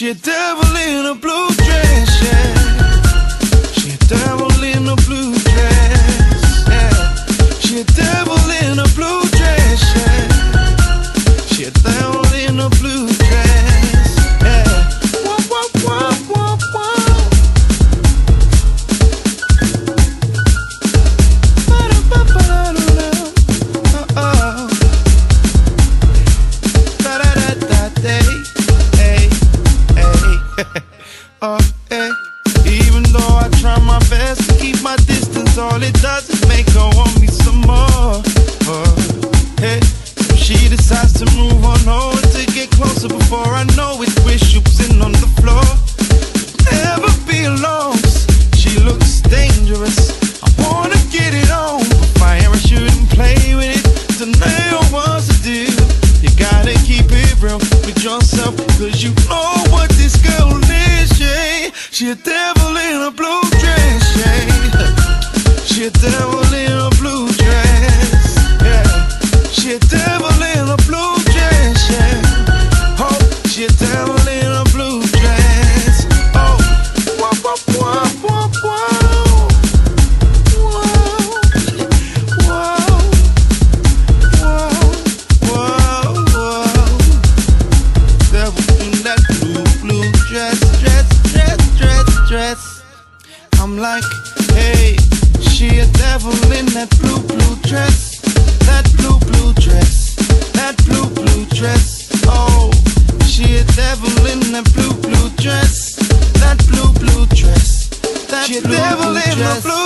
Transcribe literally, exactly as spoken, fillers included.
She a devil in a blue dress, yeah. She a devil in a blue dress, yeah. She a devil in a blue dress, yeah. She a devil in a blue dress, yeah. Whoa, whoa, whoa, whoa, whoa. Uh-oh. Da-da-da-da-day. Oh, hey. Even though I try my best to keep my distance, all it does is make her want me some more. Oh, hey. If she decides to move on over to get closer, before I know it, we're shooting on the floor. Never be alone, she looks dangerous. I wanna get it on, but fire I shouldn't play with it. Tonight I want to do. You gotta keep it real with yourself, cause you know what this girl is, yeah. She a devil in a blue dress, yeah. She a devil in a blue dress, yeah. She a devil in a blue dress, yeah. Oh, she a devil in a blue dress. Oh, whoa, whoa, whoa, whoa, whoa. I'm like, hey, she a devil in that blue, blue dress. That blue, blue dress. That blue, blue dress. Oh, she a devil in that blue, blue dress. That blue, blue dress. That she a devil in the blue